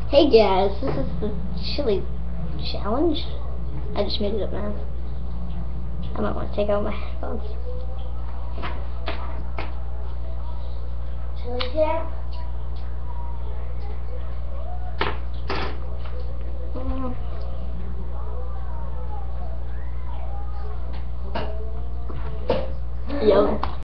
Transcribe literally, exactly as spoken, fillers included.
Hey guys, this is the chili challenge. I just made it up now. I might want to take out my headphones. Chili jam? Mm. Yum.